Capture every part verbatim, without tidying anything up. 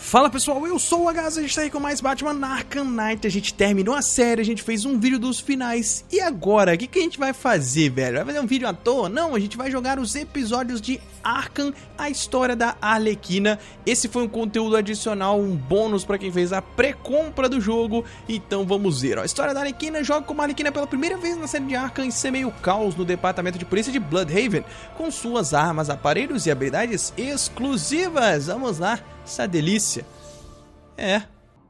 Fala pessoal, eu sou o H Z, a gente tá aí com mais Batman Arkham Knight. A gente terminou a série, a gente fez um vídeo dos finais. E agora, o que, que a gente vai fazer, velho? Vai fazer um vídeo à toa? Não, a gente vai jogar os episódios de Arkham, a história da Arlequina. Esse foi um conteúdo adicional, um bônus pra quem fez a pré-compra do jogo. Então vamos ver, ó. A história da Arlequina joga como a Arlequina pela primeira vez na série de Arkham e semeia o caos no departamento de polícia de Bloodhaven, com suas armas, aparelhos e habilidades exclusivas. Vamos lá, essa delícia. É.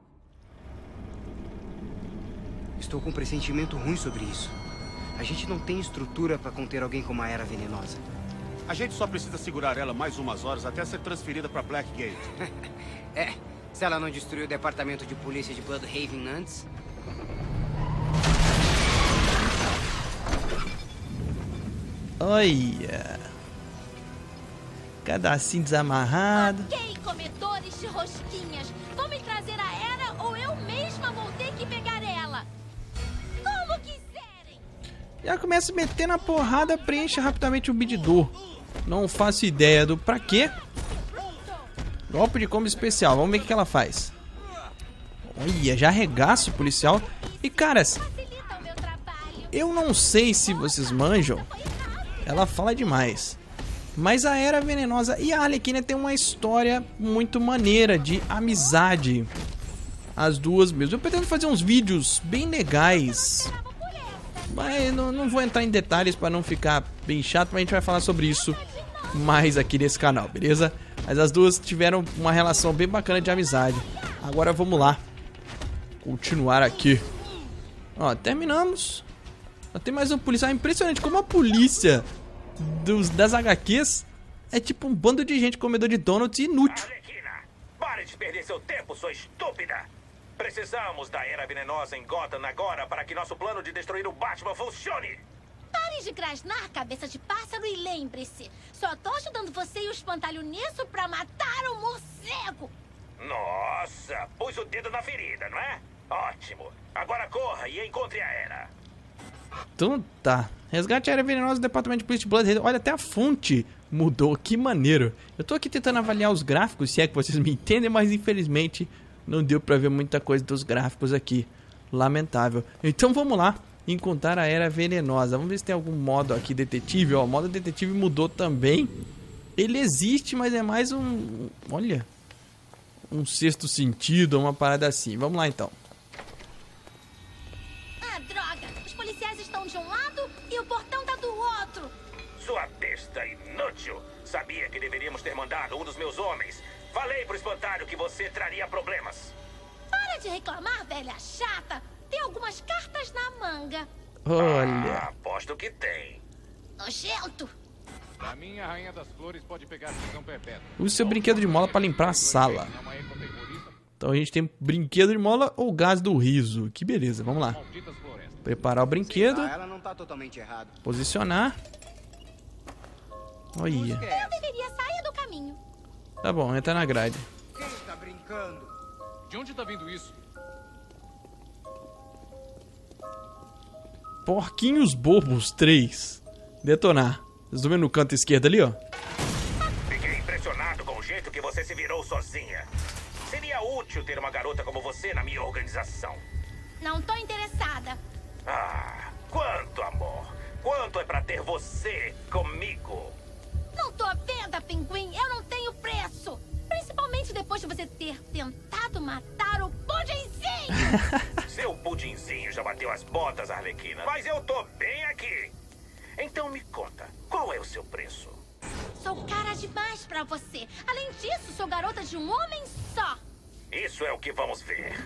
Estou com um pressentimento ruim sobre isso. A gente não tem estrutura para conter alguém com uma era venenosa. A gente só precisa segurar ela mais umas horas até ser transferida para Blackgate. É, se ela não destruiu o departamento de polícia de Bloodhaven antes. Olha. Pedacinho desamarrado. Ok, comedores de rosquinhas. Vão me trazer a Era ou eu mesma vou ter que pegar ela. Como quiserem. Já começa a meter na porrada, preenche rapidamente o medidor. Não faço ideia do pra quê. Golpe de combo especial, vamos ver o que ela faz. Olha, já arregaça o policial. E caras, Facilita o meu trabalho. eu não sei se vocês manjam. Ela fala demais. Mas a Era Venenosa e a Arlequina tem uma história muito maneira de amizade. As duas mesmo. Eu pretendo fazer uns vídeos bem legais. Mas não, não vou entrar em detalhes para não ficar bem chato. Mas a gente vai falar sobre isso mais aqui nesse canal, beleza? Mas as duas tiveram uma relação bem bacana de amizade. Agora vamos lá. Continuar aqui. Ó, terminamos. Só tem mais um policial. É impressionante como a polícia Dos, das agá quês é tipo um bando de gente comedor de donuts inútil. Arlequina, pare de perder seu tempo, sua estúpida! Precisamos da Era Venenosa em Gotham agora para que nosso plano de destruir o Batman funcione! Pare de grasnar, cabeça de pássaro, e lembre-se. Só tô ajudando você e o espantalho nisso pra matar o morcego. Nossa, pus o dedo na ferida, não é? Ótimo! Agora corra e encontre a Era. Então tá. Resgate a Era Venenosa do departamento de polícia de Bloodhaven. Olha, até a fonte mudou. Que maneiro. Eu tô aqui tentando avaliar os gráficos, se é que vocês me entendem, mas infelizmente não deu pra ver muita coisa dos gráficos aqui. Lamentável. Então vamos lá encontrar a Era Venenosa. Vamos ver se tem algum modo aqui detetive. Ó, o modo detetive mudou também. Ele existe, mas é mais um... Olha. Um sexto sentido, uma parada assim. Vamos lá então. Ah, droga. Os policiais estão de um lado e o portão tá do outro. Sua besta inútil! Sabia que deveríamos ter mandado um dos meus homens. Falei pro espantalho que você traria problemas. Para de reclamar, velha chata. Tem algumas cartas na manga. Olha. Ah, aposto que tem. Nojento. A minha rainha das flores pode pegar prisão perpétua. Use seu brinquedo de mola pra limpar a sala. Então a gente tem brinquedo de mola ou gás do riso. Que beleza, vamos lá. Preparar o brinquedo. Ah, ela não tá totalmente errada. Posicionar. Olha. Eu deveria sair do caminho. Tá bom, entra na grade. Quem tá brincando? De onde tá vindo isso? Porquinhos bobos três. Detonar. Vocês estão vendo no canto esquerdo ali, ó? Fiquei impressionado com o jeito que você se virou sozinha. Seria útil ter uma garota como você na minha organização. Não tô interessada. Ah, quanto amor! Quanto é pra ter você comigo? Não tô à venda, pinguim. Eu não tenho preço. Principalmente depois de você ter tentado matar o pudinzinho. Seu pudinzinho já bateu as botas, Arlequina. Mas eu tô bem aqui. Então me conta, qual é o seu preço? Sou cara demais pra você. Além disso, sou garota de um homem só. Isso é o que vamos ver.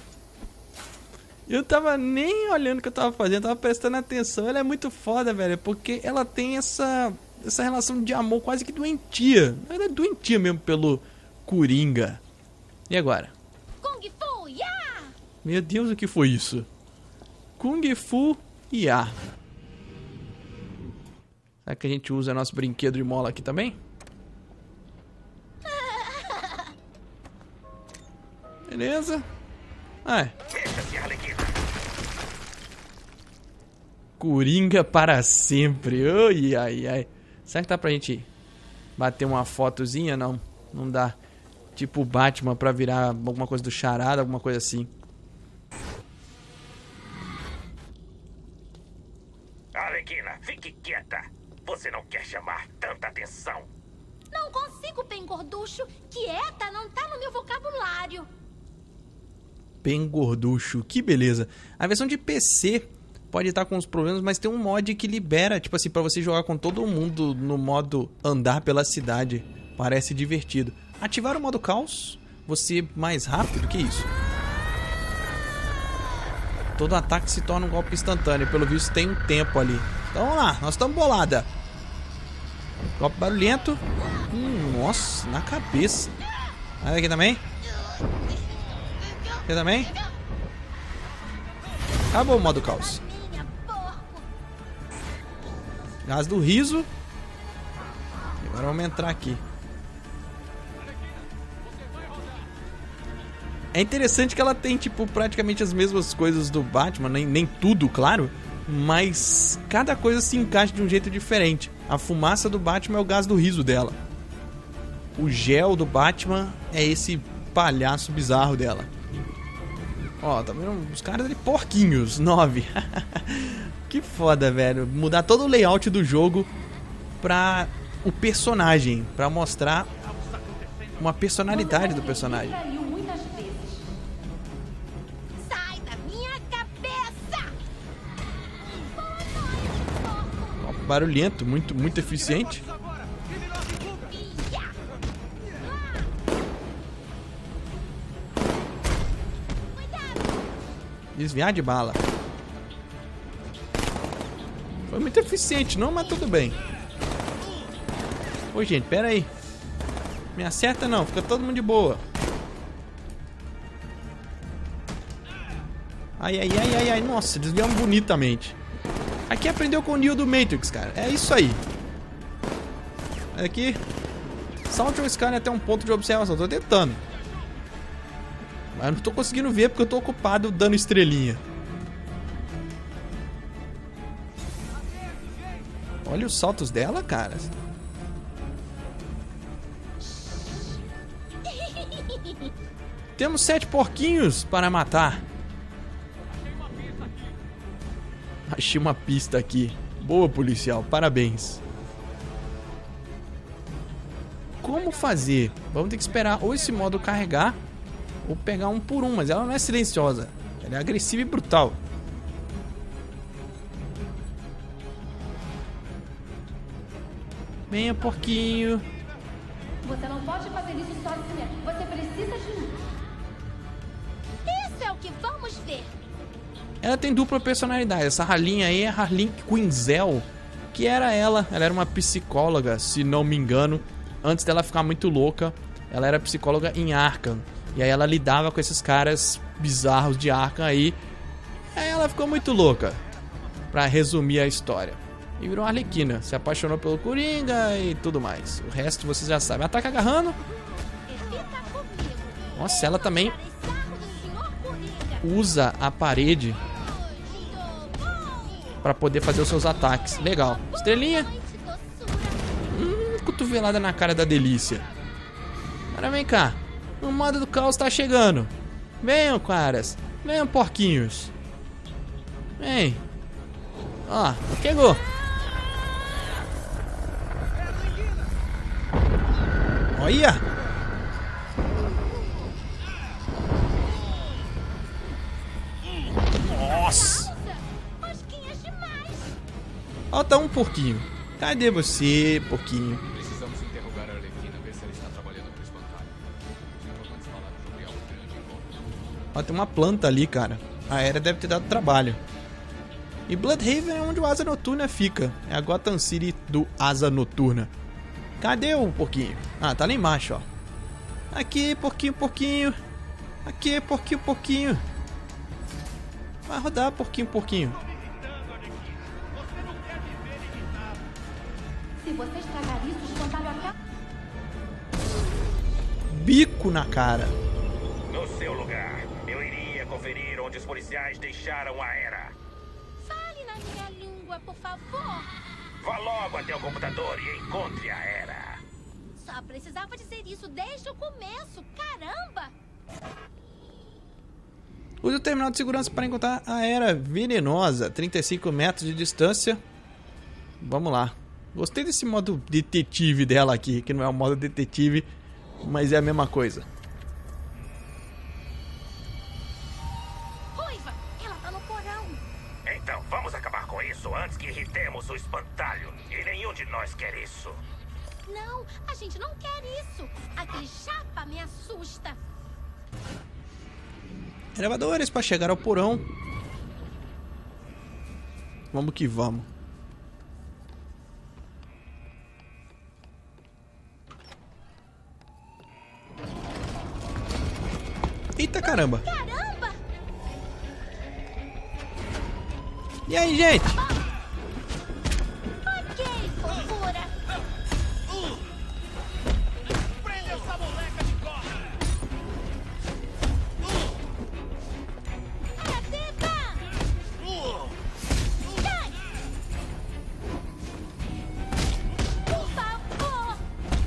Eu tava nem olhando o que eu tava fazendo, eu tava prestando atenção. Ela é muito foda, velho, porque ela tem essa, essa relação de amor quase que doentia. Ela é doentia mesmo pelo Coringa. E agora? Kung Fu, ya! Meu Deus, o que foi isso? Kung Fu Ya. Será que a gente usa nosso brinquedo de mola aqui também? Beleza. Ah, é. Mexa-se, Arlequina. Coringa para sempre. Ai, ai, ai. Será que dá pra gente bater uma fotozinha? Não, não dá. tipo o Batman pra virar alguma coisa do Charada, alguma coisa assim. Arlequina, fique quieta. Você não quer chamar tanta atenção. Não consigo, bem gorducho. Quieta não tá no meu vocabulário. Bem gorducho, que beleza. A versão de P C pode estar com uns problemas, mas tem um mod que libera, tipo assim, pra você jogar com todo mundo no modo andar pela cidade. Parece divertido. Ativar o modo caos, você mais rápido, que isso? Todo ataque se torna um golpe instantâneo, pelo visto tem um tempo ali. Então vamos lá, nós estamos bolada. Golpe barulhento. Hum, nossa, na cabeça. Aí aqui também. Aqui também. Acabou o modo caos. Gás do riso. Agora vamos entrar aqui. É interessante que ela tem, tipo, praticamente as mesmas coisas do Batman, nem, nem tudo, claro, mas cada coisa se encaixa de um jeito diferente. A fumaça do Batman é o gás do riso dela. O gel do Batman é esse palhaço bizarro dela. Ó, tá vendo? Os caras ali, porquinhos, nove. Que foda, velho. Mudar todo o layout do jogo pra o personagem, pra mostrar uma personalidade do personagem. Sai da minha cabeça! Barulhento, muito, muito eficiente. Desviar de bala. Foi muito eficiente, não, mas tudo bem. Ô, gente, pera aí. Me acerta não, fica todo mundo de boa. Ai, ai, ai, ai, ai. Nossa, desviamos bonitamente. Aqui aprendeu com o Neo do Matrix, cara. É isso aí. Aqui. Salte o scanner até um ponto de observação. Tô tentando. Mas não tô conseguindo ver porque eu tô ocupado dando estrelinha. Olha os saltos dela, cara. Temos sete porquinhos para matar. Achei uma pista aqui. Boa, policial. Parabéns. Como fazer? Vamos ter que esperar ou esse modo carregar ou pegar um por um. Mas ela não é silenciosa. Ela é agressiva e brutal. Venha, porquinho. Você não pode fazer isso sozinha. Você precisa de mim. Isso é o que vamos ver. Ela tem dupla personalidade. Essa Harleen aí é a Harleen Quinzel, que era ela. Ela era uma psicóloga, se não me engano. Antes dela ficar muito louca, ela era psicóloga em Arkham. E aí ela lidava com esses caras bizarros de Arkham aí. Aí ela ficou muito louca, pra resumir a história. E virou Arlequina. Se apaixonou pelo Coringa e tudo mais. O resto vocês já sabem. Ataca agarrando. Nossa, ela também usa a parede pra poder fazer os seus ataques. Legal. Estrelinha. Hum, cotovelada na cara da delícia. Agora vem cá. O modo do caos tá chegando. Venham, caras. Venham, porquinhos. Vem. Ó, chegou. Olha. Nossa. Falta um porquinho. Cadê você, porquinho? Precisamos interrogar a Arlequina, ver se ela está trabalhando para o espantalho. Vamos falar sobre algo grande encontro. Ó, tem uma planta ali, cara. A Era deve ter dado trabalho. E Bloodhaven é onde o Asa Noturna fica. É a Gotham City do Asa Noturna. Cadê o porquinho? Ah, tá lá embaixo, ó. Aqui, porquinho, porquinho. Aqui, porquinho, porquinho. Vai rodar, porquinho, porquinho. Se você estragar isso, o espantalho acaba. Bico na cara. No seu lugar, eu iria conferir onde os policiais deixaram a Era. Fale na minha língua, por favor. Vá logo até o computador e encontre a Era. Só precisava dizer isso desde o começo. Caramba! Use o terminal de segurança para encontrar a Era Venenosa. trinta e cinco metros de distância. Vamos lá. Gostei desse modo detetive dela aqui, que não é o modo detetive, mas é a mesma coisa. Ruiva, ela tá no porão. Então vamos acabar com isso antes que irritemos o espantalho. E nenhum de nós quer isso. Não, a gente não quer isso. Aquele chapa me assusta. Elevadores para chegar ao porão. Vamos que vamos. Eita caramba. Caramba! E aí, gente? Ok, fofura. Prenda essa moleca de corda! É, Deba! Sai! Por favor!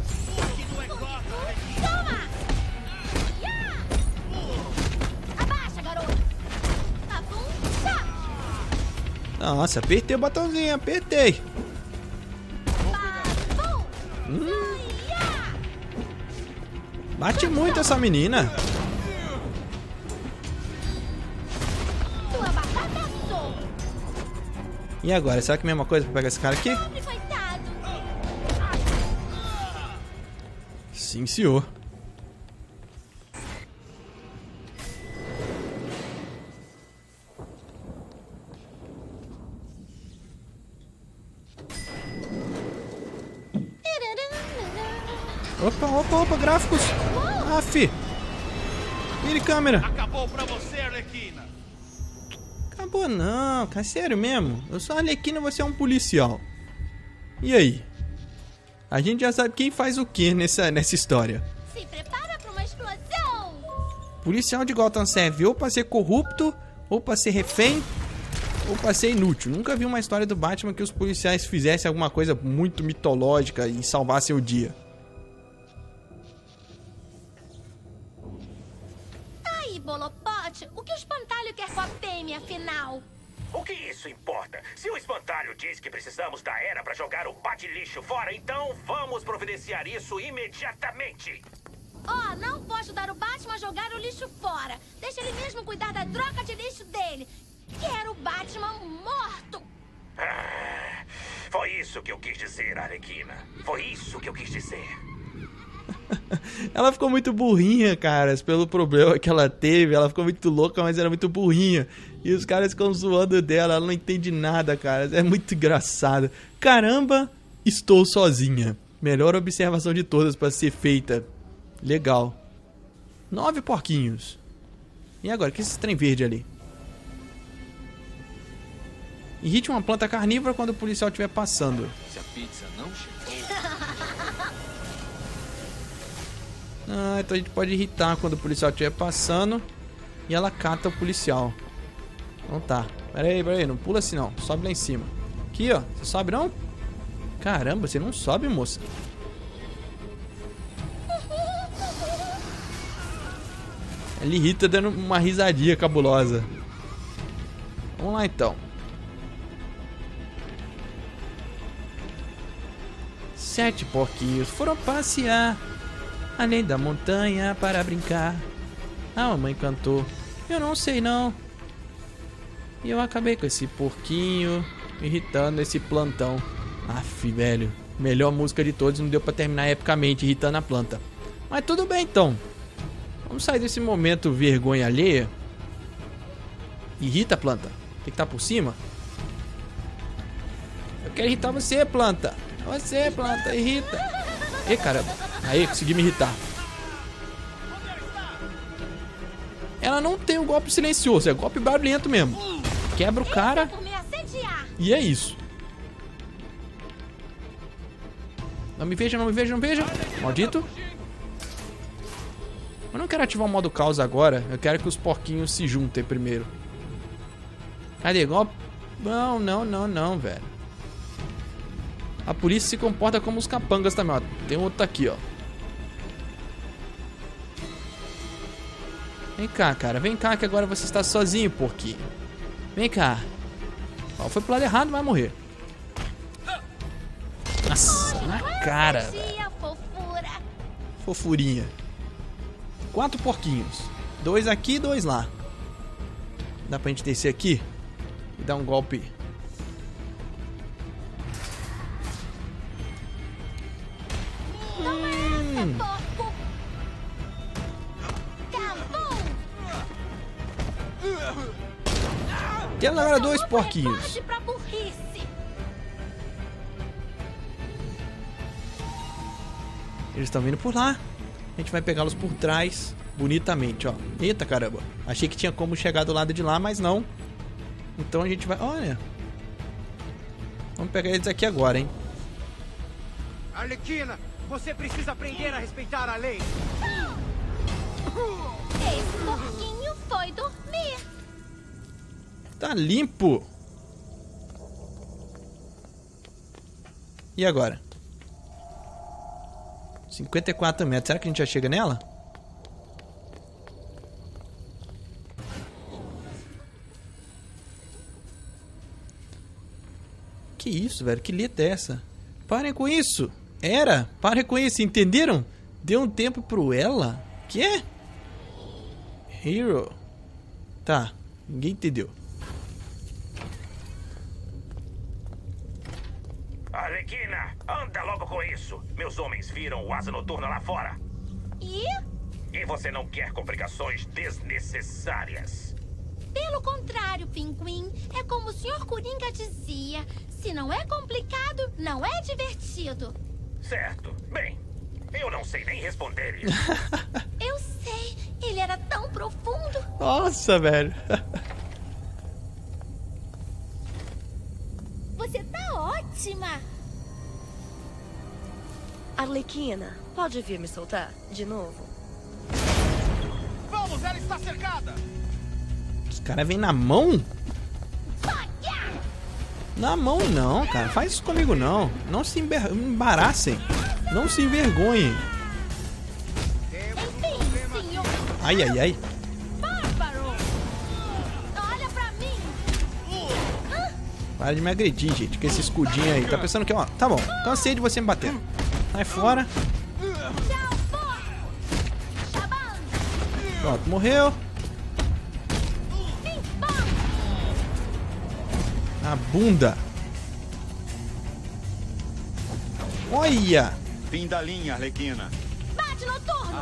Toma! Ya! Abaixa, garoto! Tá bom? Tá! Nossa, apertei o botãozinho, apertei. Babum! Hum, Ya! bate muito essa menina. Tua batata assou! E agora, será que é a mesma coisa pra pegar esse cara aqui? Pobre coitado! Sim, senhor. Opa, opa, opa, gráficos. Aff. Vire câmera. Acabou pra você, Arlequina. Acabou não, cara, sério mesmo. Eu sou a Arlequina, você é um policial. E aí? A gente já sabe quem faz o que nessa, nessa história. Se prepara pra uma explosão! Policial de Gotham serve ou pra ser corrupto, ou pra ser refém, ou pra ser inútil. Nunca vi uma história do Batman que os policiais fizessem alguma coisa muito mitológica e salvassem o dia. Aí, Bolopote, o que o espantalho quer com a fêmea, afinal? O que isso importa? Se o espantalho diz que precisamos da Era para jogar o bate-lixo fora, então vamos providenciar isso imediatamente. Ó, oh, não vou ajudar o Batman a jogar o lixo fora. Deixa ele mesmo cuidar da troca de lixo dele. Quero o Batman morto. Ah, foi isso que eu quis dizer, Arlequina. Foi isso que eu quis dizer. Ela ficou muito burrinha, caras, pelo problema que ela teve. Ela ficou muito louca, mas era muito burrinha. E os caras ficam zoando dela. Ela não entende nada, cara. É muito engraçado. Caramba, estou sozinha. Melhor observação de todas para ser feita. Legal. Nove porquinhos. E agora? O que é esse trem verde ali? Irrite uma planta carnívora quando o policial estiver passando. Se a pizza não chegou, Ah, então a gente pode irritar quando o policial estiver passando. E ela cata o policial. Então tá. Pera aí, pera aí. Não pula assim não. Sobe lá em cima. Aqui, ó. Você sobe não? Caramba, você não sobe, moça. Ela irrita dando uma risadinha cabulosa. Vamos lá então. Sete porquinhos foram passear além da montanha para brincar. A mamãe cantou, eu não sei não. E eu acabei com esse porquinho, irritando esse plantão. Aff, velho, melhor música de todos, não deu pra terminar epicamente irritando a planta. Mas tudo bem então. Vamos sair desse momento vergonha alheia. Irrita a planta. Tem que estar por cima. Eu quero irritar você, planta. Você, planta, irrita. Ih, caramba. Aí, consegui me irritar. Ela não tem um golpe silencioso, é golpe barulhento mesmo. Quebra o cara e é isso. Não me veja, não me veja, não me veja. Maldito. Eu não quero ativar o modo caos agora. Eu quero que os porquinhos se juntem primeiro. Cadê? Golpe? Não, não, não, não, velho. A polícia se comporta como os capangas também, ó. Tem outro aqui, ó. Vem cá, cara. Vem cá que agora você está sozinho, porquinho. Vem cá. Ó, foi pro lado errado, vai morrer. Nossa, na cara, velho. Fofurinha. Quatro porquinhos. Dois aqui, dois lá. Dá pra gente descer aqui e dar um golpe. Hum. Temos agora dois porquinhos. Eles estão vindo por lá. A gente vai pegá-los por trás, bonitamente, ó. Eita, caramba. Achei que tinha como chegar do lado de lá, mas não. Então a gente vai... Olha. Vamos pegar eles aqui agora, hein. Arlequina, você precisa aprender a respeitar a lei. Esse porquinho foi dormir. Tá limpo. E agora? cinquenta e quatro metros. Será que a gente já chega nela? Que isso, velho? Que letra é essa? Parem com isso. Era? Parem com isso, entenderam? Deu um tempo pro ela? Que? Hero. Tá, ninguém entendeu. Arlequina, anda logo com isso. Meus homens viram o Asa Noturna lá fora. E? E você não quer complicações desnecessárias. Pelo contrário, Pinguim. É como o senhor Coringa dizia. Se não é complicado, não é divertido. Certo. Bem, eu não sei nem responder isso. Eu sei. Ele era tão profundo. Nossa, velho. Você tá ótima. Arlequina, pode vir me soltar de novo? Vamos, ela está cercada! Os caras vêm na mão? Na mão não, cara. Faz isso comigo não. Não se ember- embaraçem. Não se envergonhem. Enfim, senhor. Ai, ai, ai. Bárbaro. Olha pra mim. Para de me agredir, gente. Com esse escudinho aí. Tá pensando que, ó. Tá bom. Cansei de você me bater. Sai fora. Tchau, pô. Shaban. Pronto, morreu. A bunda. Olha. Fim da linha, Arlequina. Bate noturno.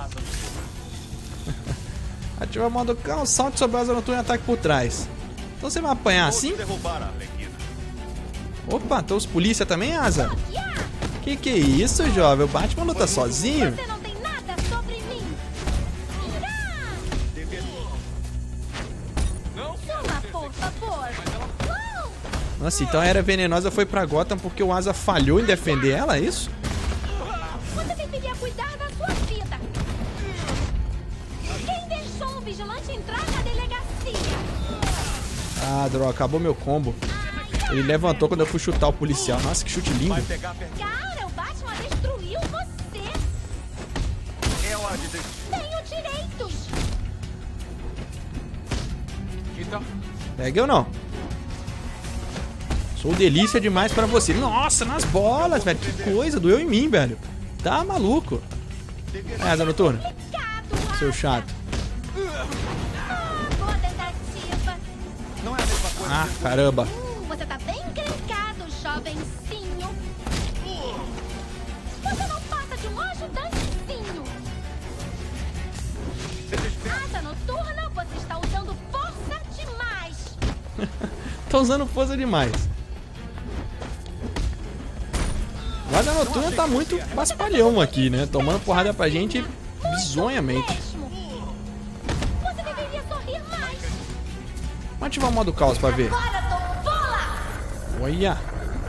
Ativa o modo cão, salte sobre a asa noturna e ataque por trás. Então você vai apanhar Vou te assim? derrubar, Arlequina. Opa, tem os polícia também, Asa? Que que é isso, jovem? O Batman luta sozinho? Você não tem nada sobre mim. Suma, por favor. Uau. Nossa, então a Era Venenosa foi pra Gotham porque o Asa falhou em defender ela, é isso? Você deveria cuidar da sua vida. Quem deixou um vigilante entrar na delegacia? Ah, droga, acabou meu combo. Ele levantou quando eu fui chutar o policial. Nossa, que chute lindo. Vai pegar per... Cara, o Batman destruiu você. É hora de... Tenho direitos. Então, Pega eu não. Sou delícia demais pra você. Nossa, nas bolas, velho. Que coisa, doeu em mim, velho. Tá maluco. É, Asa Noturna. Obrigado, Seu chato. boa tentativa. não é a mesma coisa. Ah, caramba. Hum, você tá bem encrencado, jovencinho. Você não passa de um ajudantezinho. Asa Noturna, você está usando força demais. Tá usando força demais. O Asa Noturna tá muito paspalhão aqui, né? Tomando porrada pra gente bizonhamente. Mesmo. Você deveria sorrir mais. Vamos ativar o modo caos pra ver. Agora, Tombola! Olha.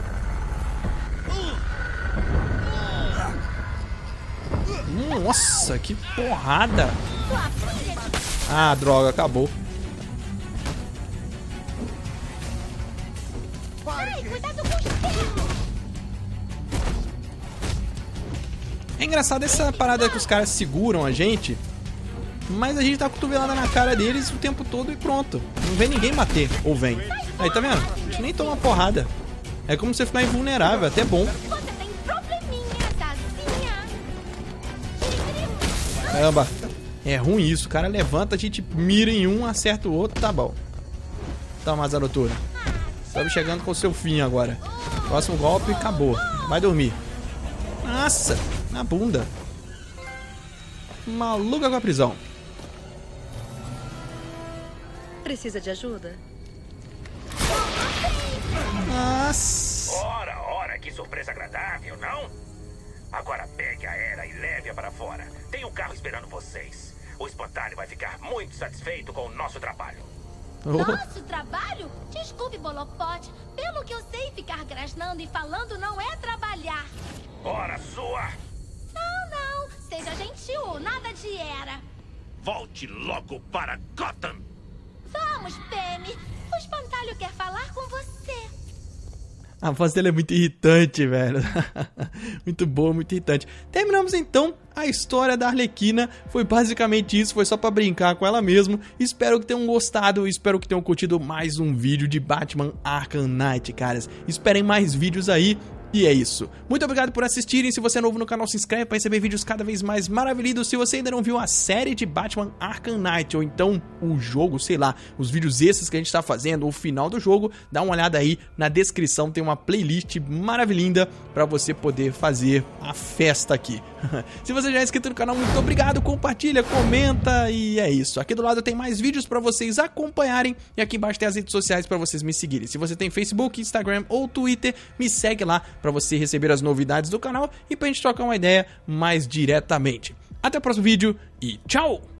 Hum, nossa, que porrada. Sua filha de... Ah, droga, acabou. Ai, cuidado com os termos. É engraçado essa parada que os caras seguram a gente, mas a gente tá cotovelada na cara deles o tempo todo e pronto. Não vem ninguém bater, ou vem. Aí, tá vendo? A gente nem toma porrada. É como você ficar invulnerável, até bom. Você tem probleminha, Zazinha. Caramba, é ruim isso. O cara levanta, a gente mira em um, acerta o outro, tá bom. Toma, asa noturna. Estamos chegando com o seu fim agora. Próximo golpe, acabou. Vai dormir. Nossa, na bunda. Maluca com a prisão. Precisa de ajuda? Nossa. Ora, ora, que surpresa agradável, não? Agora pegue a Era e leve-a para fora. Tem um carro esperando vocês. O espantalho vai ficar muito satisfeito com o nosso trabalho. Oh. Nosso trabalho? Desculpe, Bolopote. Pelo que eu sei, ficar grasnando e falando não é trabalhar. Ora sua! Não, não. Seja gentil. Nada de era. Volte logo para Gotham! Vamos, Pemi. O espantalho quer falar com você. A voz dele é muito irritante, velho. Muito boa, muito irritante. Terminamos então a história da Arlequina. Foi basicamente isso, foi só pra brincar com ela mesmo. Espero que tenham gostado, espero que tenham curtido mais um vídeo de Batman Arkham Knight, caras. Esperem mais vídeos aí. E é isso. Muito obrigado por assistirem. Se você é novo no canal, se inscreve para receber vídeos cada vez mais maravilhosos. Se você ainda não viu a série de Batman Arkham Knight, ou então o jogo, sei lá, os vídeos extras que a gente tá fazendo, o final do jogo, dá uma olhada aí na descrição. Tem uma playlist maravilhosa para você poder fazer a festa aqui. Se você já é inscrito no canal, muito obrigado. Compartilha, comenta e é isso. Aqui do lado tem mais vídeos para vocês acompanharem. E aqui embaixo tem as redes sociais para vocês me seguirem. Se você tem Facebook, Instagram ou Twitter, me segue lá para você receber as novidades do canal e pra gente trocar uma ideia mais diretamente. Até o próximo vídeo e tchau!